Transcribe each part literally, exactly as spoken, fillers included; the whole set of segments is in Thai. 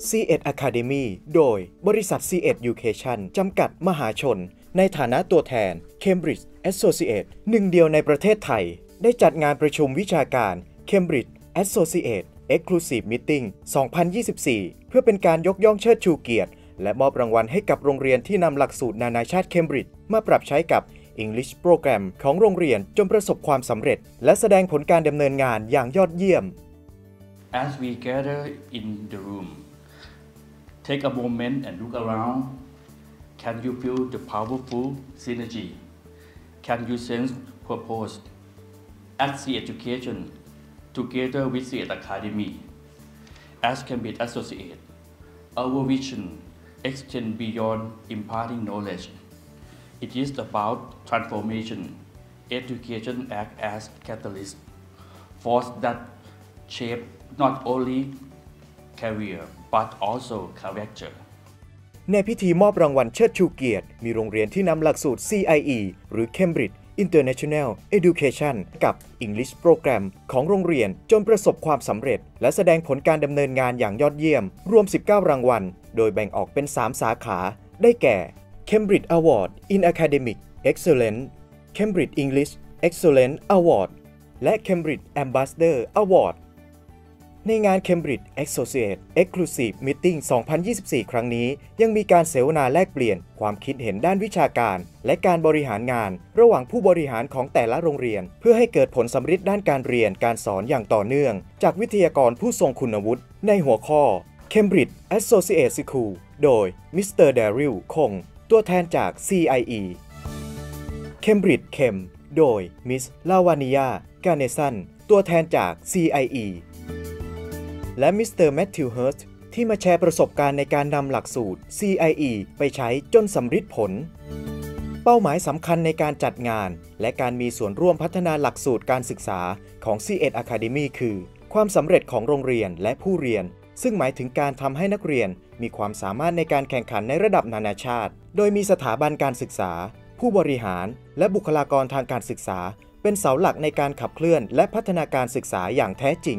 ซี เอ็ด Academy โดยบริษัท ซี เอ็ด Education จำกัดมหาชนในฐานะตัวแทน Cambridge Associate หนึ่งเดียวในประเทศไทยได้จัดงานประชุมวิชาการ Cambridge Associate Exclusive Meeting สองพันยี่สิบสี่ เพื่อเป็นการยกย่องเชิดชูเกียรติและมอบรางวัลให้กับโรงเรียนที่นำหลักสูตรนานาชาติ Cambridge มาปรับใช้กับ English Program ของโรงเรียนจนประสบความสำเร็จและแสดงผลการดำเนินงานอย่างยอดเยี่ยม As we gather in the room, take a moment and look around. Can you feel the powerful synergy? Can you sense purpose? At C Education, together with C Academy, as Cambridge Associate, our vision extends beyond imparting knowledge. It is about transformation. Education acts as catalyst, force that shape not only career but also character. ในพิธีมอบรางวัลเชิดชูเกียรติมีโรงเรียนที่นำหลักสูตร ซี ไอ อี หรือ Cambridge International Education กับ English Program ของโรงเรียนจนประสบความสำเร็จและแสดงผลการดำเนินงานอย่างยอดเยี่ยมรวมสิบเก้ารางวัลโดยแบ่งออกเป็นสามสาขาได้แก่ Cambridge Award in Academic Excellence Cambridge English Excellence Award และ Cambridge Ambassador Award ในงาน Cambridge Associate Exclusive Meeting สองพันยี่สิบสี่ ครั้งนี้ยังมีการเสวนาแลกเปลี่ยนความคิดเห็นด้านวิชาการและการบริหารงานระหว่างผู้บริหารของแต่ละโรงเรียนเพื่อให้เกิดผลสำฤทธิ์ด้านการเรียนการสอนอย่างต่อเนื่องจากวิทยากรผู้ทรงคุณวุฒิในหัวข้อ Cambridge Associate School โดยมิสเตอร์แดริลคงตัวแทนจาก ซี ไอ อี Cambridge Chem โดยมิสลาวานิยากาเนซันตัวแทนจาก ซี ไอ อี และมิสเตอร์แมทธิวเฮิร์สที่มาแชร์ประสบการณ์ในการนำหลักสูตร ซี ไอ อี ไปใช้จนสำฤทธิ์ผลเป้าหมายสำคัญในการจัดงานและการมีส่วนร่วมพัฒนาหลักสูตรการศึกษาของ ซี เอ็ด Academy คือความสำเร็จของโรงเรียนและผู้เรียนซึ่งหมายถึงการทำให้นักเรียนมีความสามารถในการแข่งขันในระดับนานาชาติโดยมีสถาบันการศึกษาผู้บริหารและบุคลากรทางการศึกษาเป็นเสาหลักในการขับเคลื่อนและพัฒนาการศึกษาอย่างแท้จริง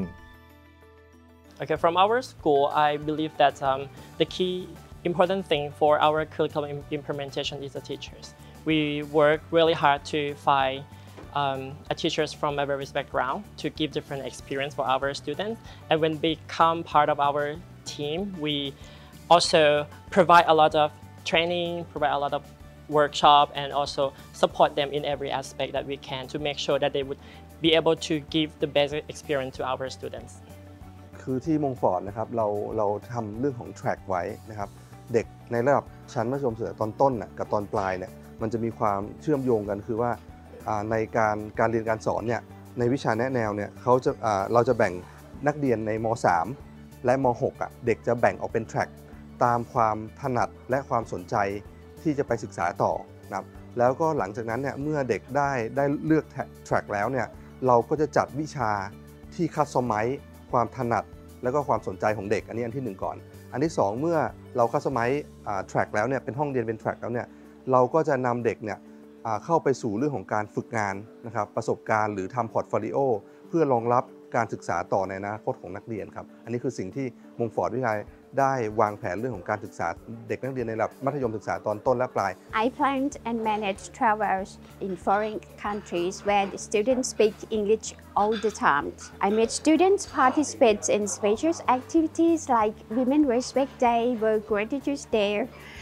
Okay, from our school, I believe that um, the key important thing for our curriculum implementation is the teachers. We work really hard to find um, teachers from a various background to give different experience for our students. And when they become part of our team, we also provide a lot of training, provide a lot of workshop, and also support them in every aspect that we can to make sure that they would be able to give the best experience to our students. คือที่มงฟอร์ดนะครับเราเราทำเรื่องของ track ไว้นะครับเด็กในระดับชั้นมัธยมศึกษาตอนต้นนะกับตอนปลายเนี่ยมันจะมีความเชื่อมโยงกันคือว่าในการการเรียนการสอนเนี่ยในวิชาแนะแนวเนี่ยเขาจะเราจะแบ่งนักเรียนในม.สาม และม.หก อ่ะเด็กจะแบ่งออกเป็น track ตามความถนัดและความสนใจที่จะไปศึกษาต่อนะครับแล้วก็หลังจากนั้นเนี่ยเมื่อเด็กได้ได้เลือก track แล้วเนี่ยเราก็จะจัดวิชาที่คัสตอมไมซ์ความถนัดแล้วก็ความสนใจของเด็กอันนี้อันที่หนึ่งก่อนอันที่สองเมื่อเราคัสตอมไมซ์แทร็กแล้วเนี่ยเป็นห้องเรียนเป็นแทร็กแล้วเนี่ยเราก็จะนำเด็กเนี่ยเข้าไปสู่เรื่องของการฝึกงานนะครับประสบการณ์หรือทำพอร์ตโฟลิโอเพื่อรองรับการศึกษาต่อในอนาคตของนักเรียนครับอันนี้คือสิ่งที่มงฟอร์ดวิทยาลัยได้วางแผนเรื่องของการศึกษาเด็กนักเรียนในระดับมัธยมศึกษาตอนต้นและปลาย I planned and managed travels in foreign countries where the students speak English all the time. I made students participate in special activities like Women Respect Day, World Gratitude Day,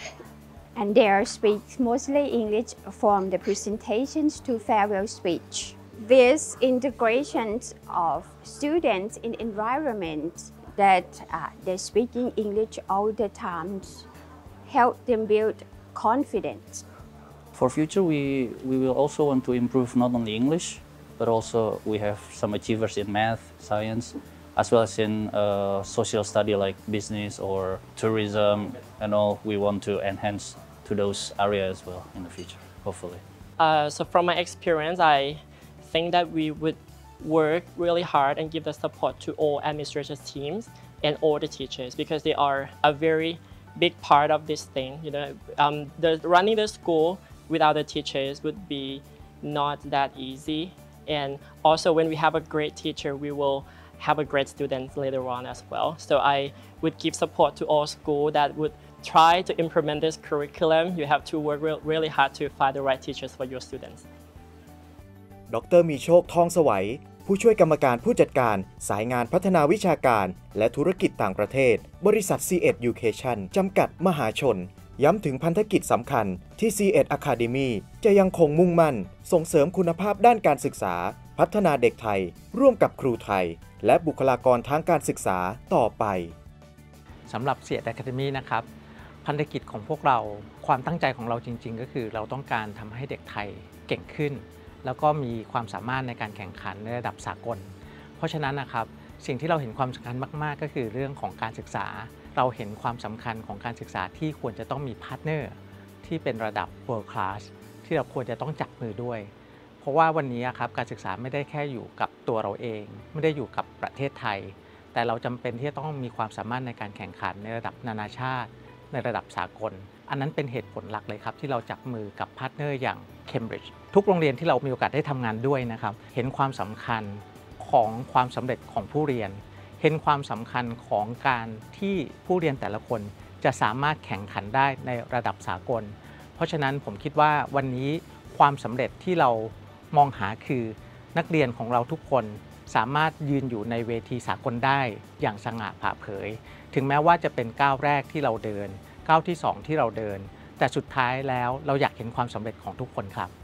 and they speak mostly English from the presentations to farewell speech. This integration of students in environment that uh, they're speaking English all the time help them build confidence. For future, we, we will also want to improve not only English, but also we have some achievers in math, science, as well as in uh, social study like business or tourism and all. We want to enhance to those areas as well in the future, hopefully. Uh, so from my experience, I think that we would work really hard and give the support to all administrative teams and all the teachers because they are a very big part of this thing. You know, um, the, running the school without the teachers would be not that easy. And also when we have a great teacher, we will have a great student later on as well. So I would give support to all schools that would try to implement this curriculum. You have to work re really hard to find the right teachers for your students. ดร.มีโชค ทองสวัยผู้ช่วยกรรมการผู้จัดการสายงานพัฒนาวิชาการและธุรกิจต่างประเทศบริษัท ซี เอ็ด Education จำกัดมหาชนย้ำถึงพันธกิจสำคัญที่ ซี เอ็ด Academy จะยังคงมุ่งมั่นส่งเสริมคุณภาพด้านการศึกษาพัฒนาเด็กไทยร่วมกับครูไทยและบุคลากรทางการศึกษาต่อไปสำหรับ ซี เอ็ด Academy นะครับพันธกิจของพวกเราความตั้งใจของเราจริงๆก็คือเราต้องการทำให้เด็กไทยเก่งขึ้นแล้วก็มีความสามารถในการแข่งขันในระดับสากลเพราะฉะนั้นนะครับสิ่งที่เราเห็นความสำคัญมากๆก็คือเรื่องของการศึกษาเราเห็นความสำคัญของการศึกษาที่ควรจะต้องมีพาร์ทเนอร์ที่เป็นระดับ world class ที่เราควรจะต้องจับมือด้วยเพราะว่าวันนี้ครับการศึกษาไม่ได้แค่อยู่กับตัวเราเองไม่ได้อยู่กับประเทศไทยแต่เราจำเป็นที่จะต้องมีความสามารถในการแข่งขันในระดับนานาชาติในระดับสากลอันนั้นเป็นเหตุผลหลักเลยครับที่เราจับมือกับพาร์ทเนอร์อย่าง Cambridge ทุกโรงเรียนที่เรามีโอกาสได้ทำงานด้วยนะครับเห็นความสำคัญของความสำเร็จของผู้เรียนเห็นความสำคัญของการที่ผู้เรียนแต่ละคนจะสามารถแข่งขันได้ในระดับสากลเพราะฉะนั้นผมคิดว่าวันนี้ความสำเร็จที่เรามองหาคือนักเรียนของเราทุกคนสามารถยืนอยู่ในเวทีสากลได้อย่างสง่าผ่าเผยถึงแม้ว่าจะเป็นก้าวแรกที่เราเดินก้าวที่สองที่เราเดินแต่สุดท้ายแล้วเราอยากเห็นความสำเร็จของทุกคนครับ